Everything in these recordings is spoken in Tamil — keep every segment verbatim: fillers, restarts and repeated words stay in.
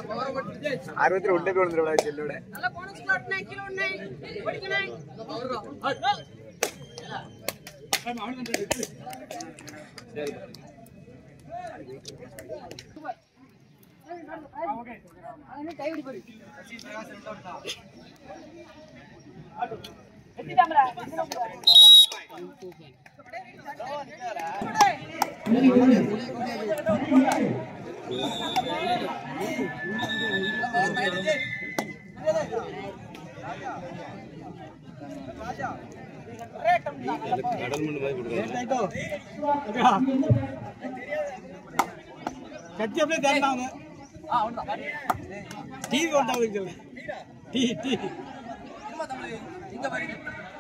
அறுபத்தி ஒன்று பேர் வந்துடுவா செல்லோட நல்ல போனஸ் ஸ்லாட் நை கிலோ நை படிக்கணை சரி ஓகே அவனே டைவடி போடு எத்தி தாமரா கடல் மண்ணு மாதிரி கொடுங்க கத்தி அப்படியே தேர்ந்தாங்க ஆ அவ்வளவுதான் டீ கொண்டாங்க டீ டீ இங்க பாருங்க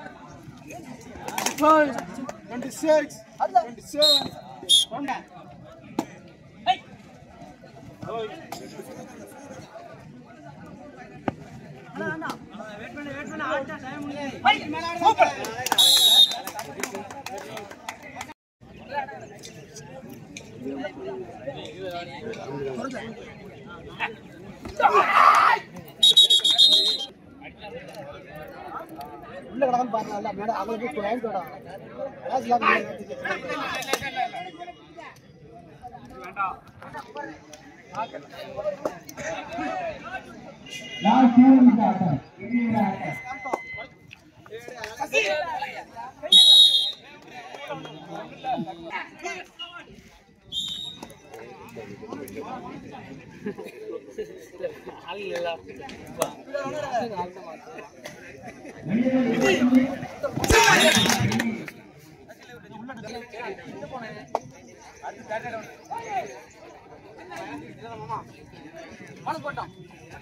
twenty-six twenty-seven கொண்டா ஹை ஓய் அண்ணா அண்ணா வெயிட் பண்ணு வெயிட் பண்ணு ஆட்டா டைம் முடியல ஹை மேல சூப்பர் உள்ள கடந்து பாருங்க மேல அவங்களுக்கு டைம் போடா அதான் வேண்டாம் நான் கேளுங்க ஆட்டா இது ஆட்டா ஆள் இல்ல போட்டோம்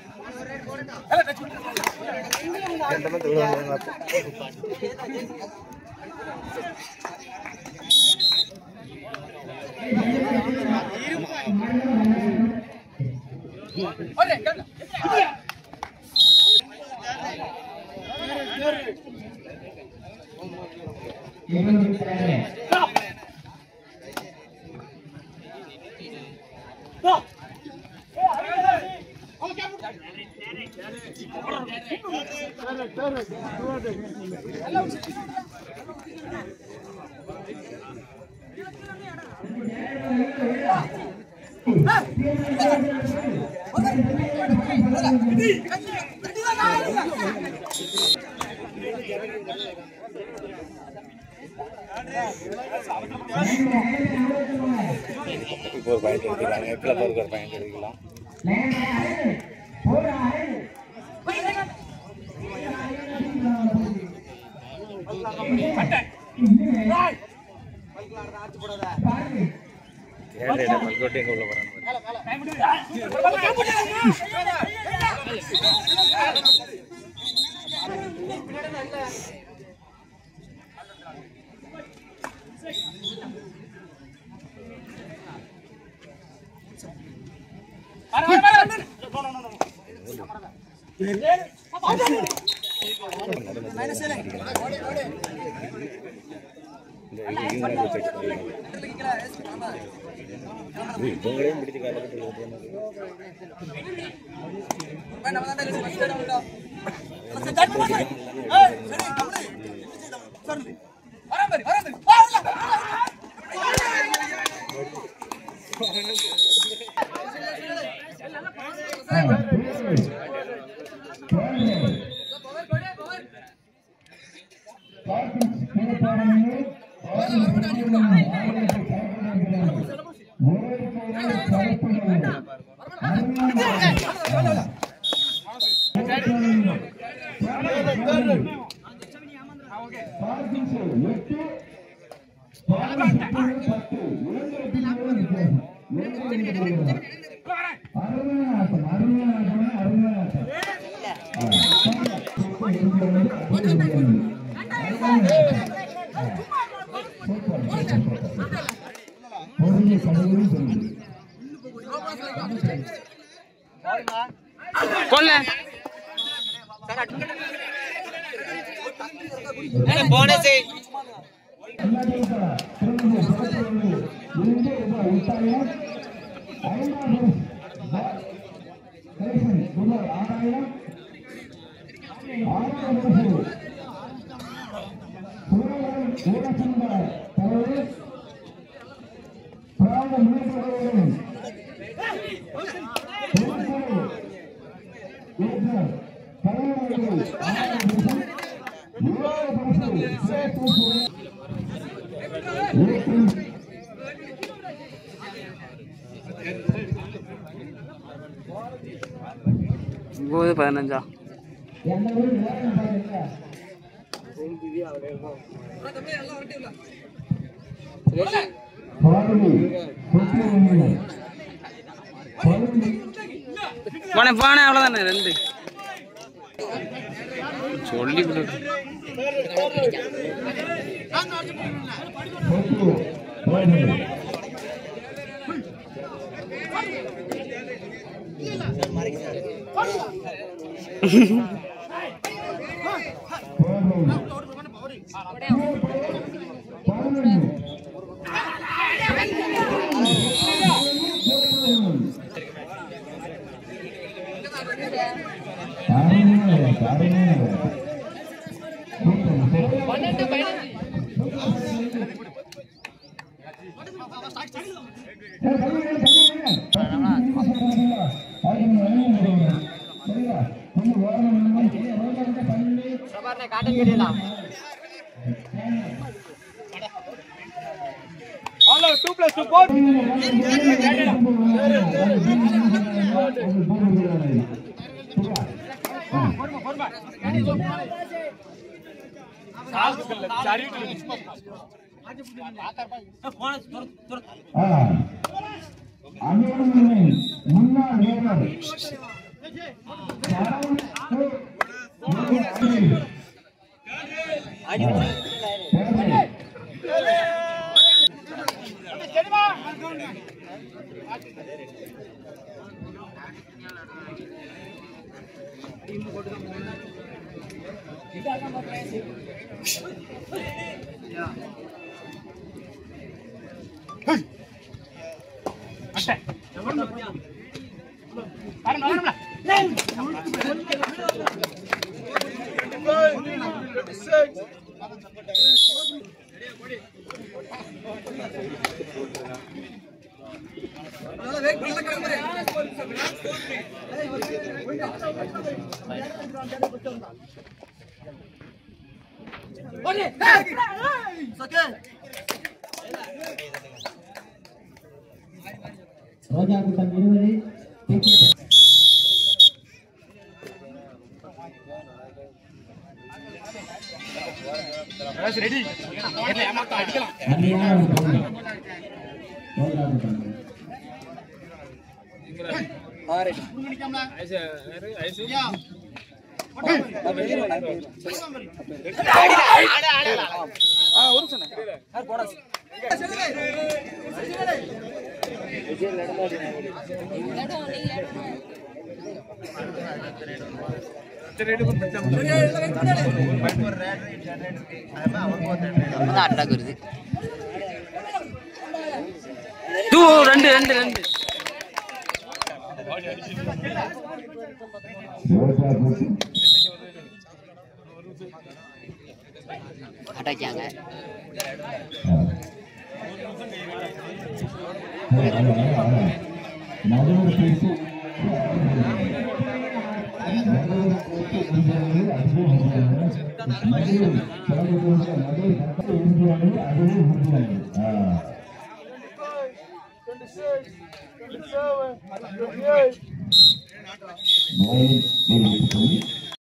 ஒரு பாயிண்ட் எடுக்கலாம் எட்ல பேருக்கு ஒரு பாயிண்ட் எடுக்கலாம் ஏடா பல்கோட்டை எங்க உள்ள வராங்க ஒன்பது பதினஞ்சா போன போன அவ்வளோதானே ரெண்டு சொல்லி Follow two plus two four. ரோஜா கூட்டம் இருபது ரெடி அடிக்கலாம் ரெண்டு ரெண்டு ரெண்டு அட்டாச்சாங்க Nine, eight,